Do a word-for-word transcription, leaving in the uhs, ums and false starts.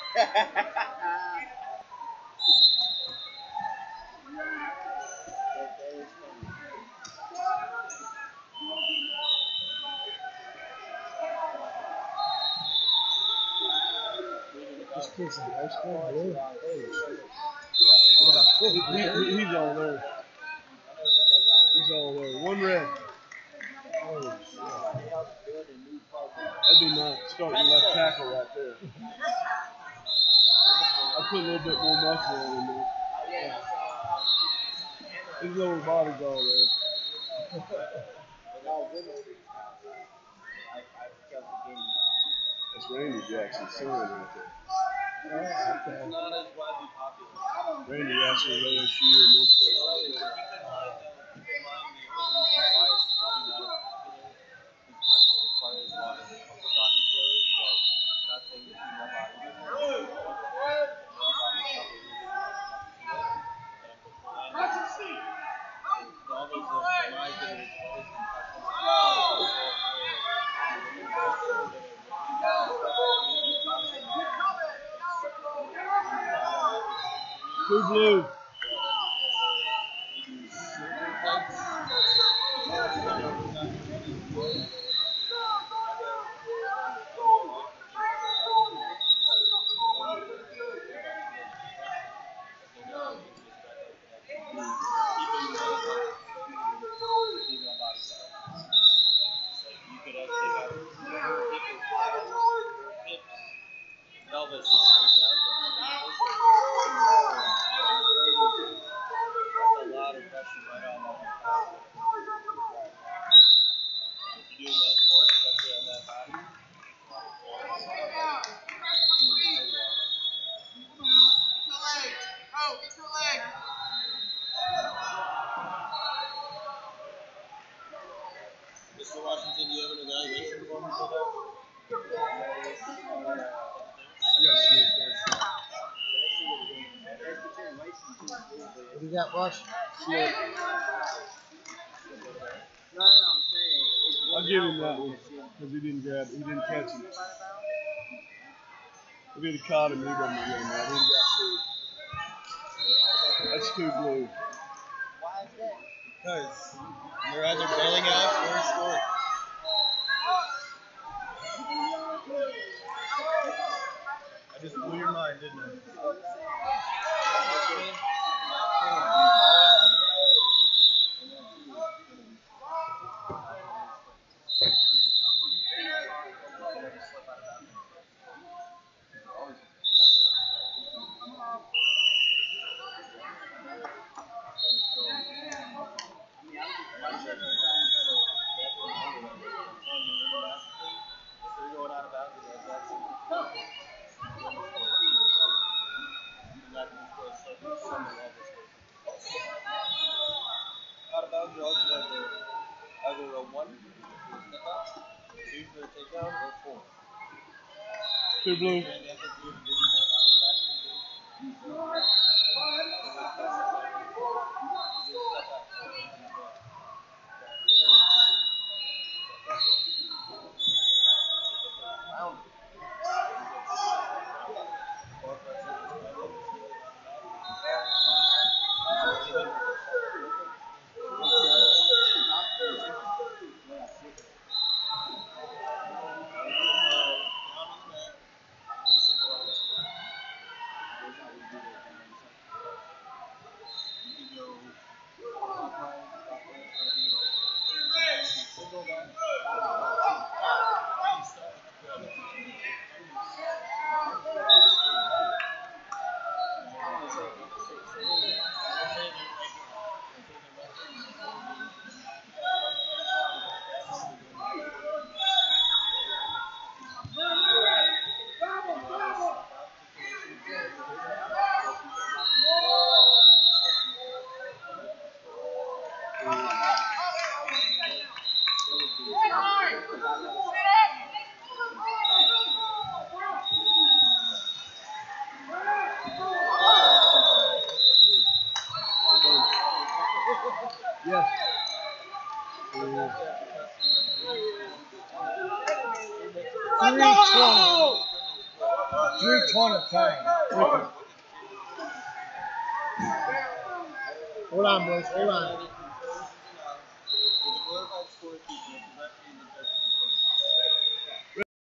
This kid's in high school, really? He, he, he's all there. He's all there. One red. Oh, shit. That'd be nice. Starting left tackle right there. I put a little bit more muscle on him there. His lower body's all there. That's Randy Jackson's son right there. Oh, okay. Randy actually L S U and North Carolina. Two blue. Mister Washington, do you have an evaluation for me for that? Yes, What do you got, Bush? yes. I'll give him that one because he didn't grab it. He didn't catch it. If he'd have caught him, he wouldn't have given that. He got two. That's two blue. Why is that? Because you're either bailing out or scoring. I just blew your mind, didn't I? Out of bounds, you're either a one for a step out, two for a takedown, or four. Two blue. Yes. Three, twelve. three twenty time. Hold on, boys. Hold on. With the glorified scorekeeper, because that means that